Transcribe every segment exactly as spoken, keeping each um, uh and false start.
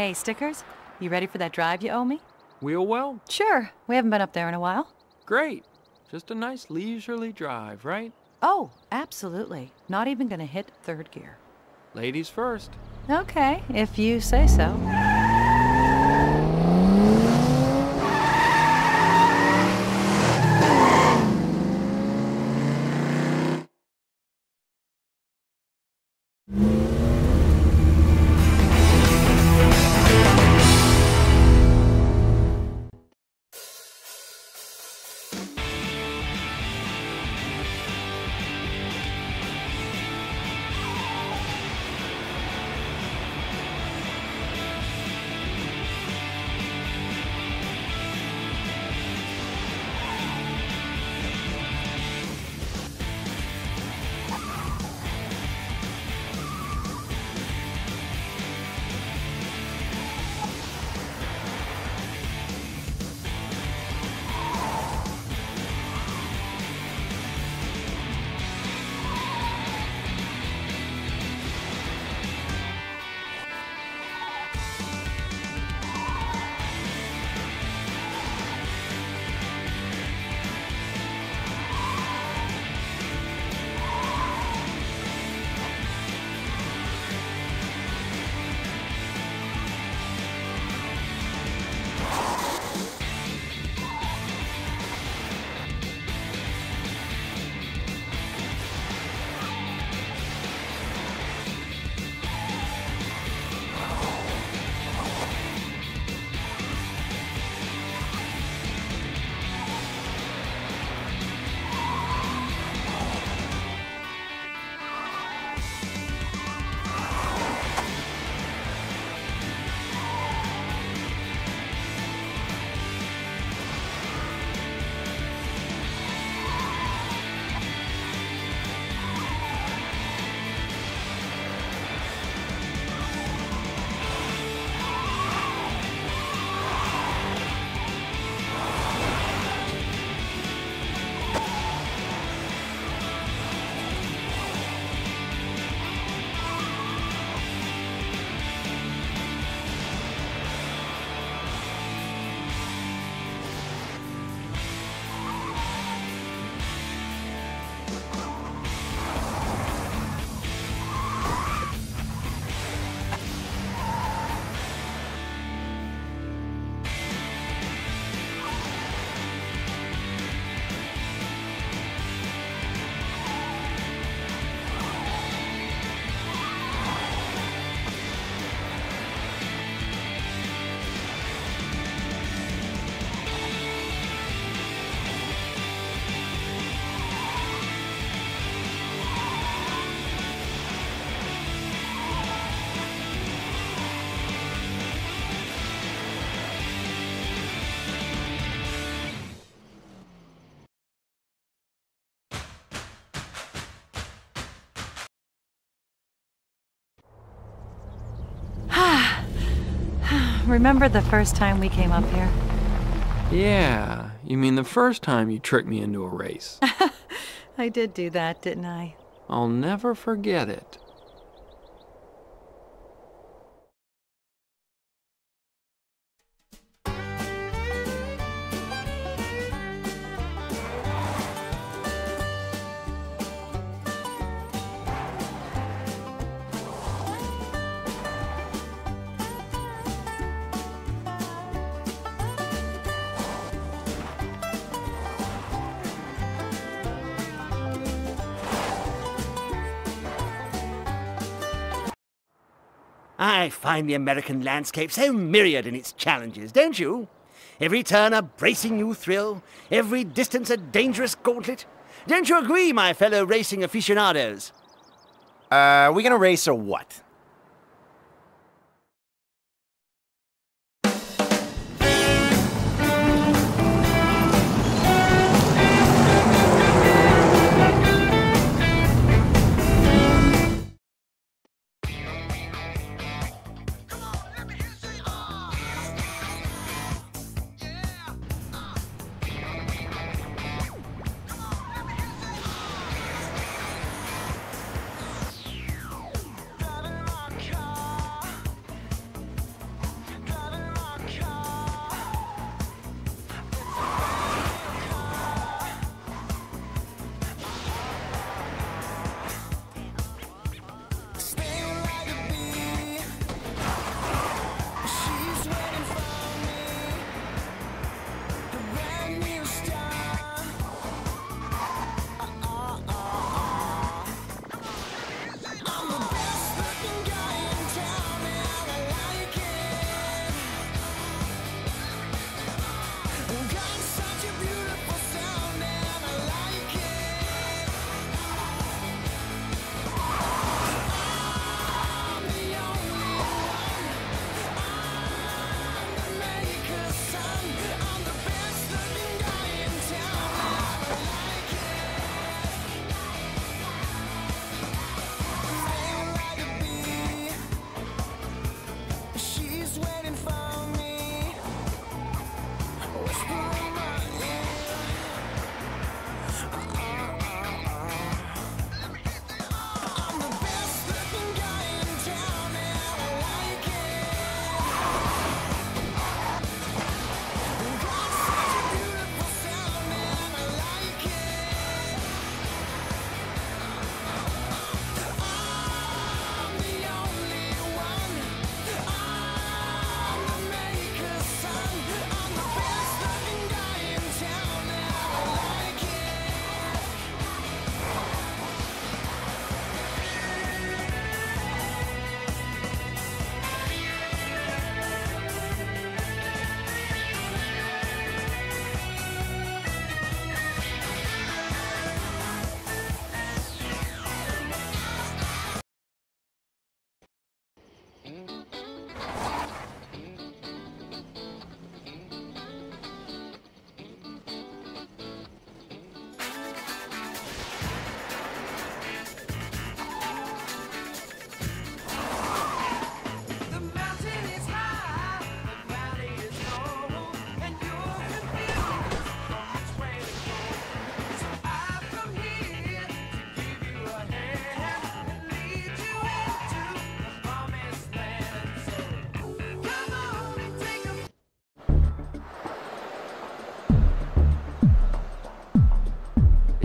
Hey, Stickers, you ready for that drive you owe me? Wheel well? Sure. We haven't been up there in a while. Great. Just a nice leisurely drive, right? Oh, absolutely. Not even gonna hit third gear. Ladies first. Okay, if you say so. Remember the first time we came up here? Yeah, you mean the first time you tricked me into a race. I did do that, didn't I? I'll never forget it. I find the American landscape so myriad in its challenges, don't you? Every turn a bracing new thrill, every distance a dangerous gauntlet. Don't you agree, my fellow racing aficionados? Uh, we gonna race or what?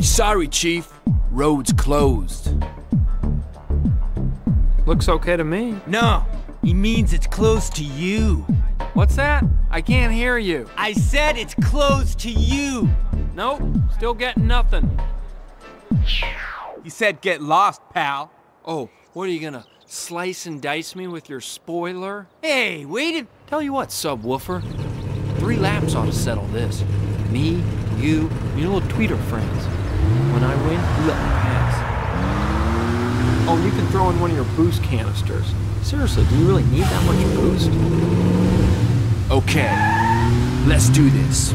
Sorry, Chief. Road's closed. Looks okay to me. No, he means it's closed to you. What's that? I can't hear you. I said it's closed to you. Nope, still getting nothing. He said get lost, pal. Oh, what are you gonna slice and dice me with your spoiler? Hey, wait a... Tell you what, subwoofer. Three laps ought to settle this. Me, you, and your little tweeter friends. When I win, you let me pass. Oh, you can throw in one of your boost canisters. Seriously, do you really need that much boost? Okay, let's do this.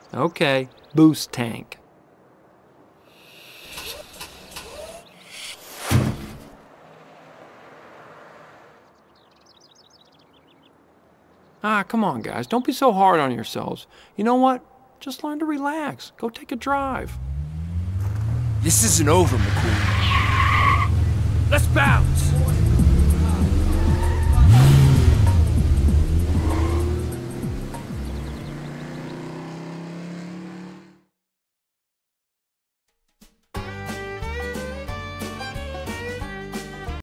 Okay, boost tank. Ah, come on, guys. Don't be so hard on yourselves. You know what? Just learn to relax. Go take a drive. This isn't over, McQueen. Let's bounce!